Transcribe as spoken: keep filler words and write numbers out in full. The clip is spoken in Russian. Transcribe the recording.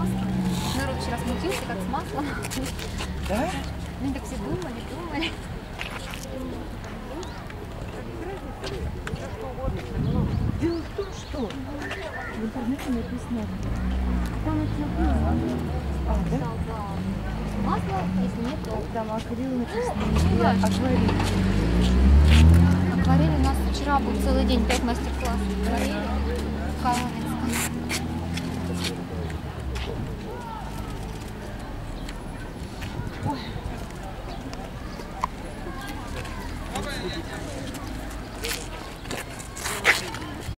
масло. Народ вчера смутился, как с маслом. Да? Они так все думали, думали. Дело в том, что в интернете написано, там написано, а, да? Масло, если нет, то Там акрил написано, акварель. акварель у нас вчера был целый день, пять мастер-классов акварели в Каменском. Ой.